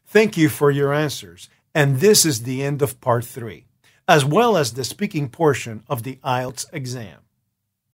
Thank you for your answers. And this is the end of part 3, as well as the speaking portion of the IELTS exam.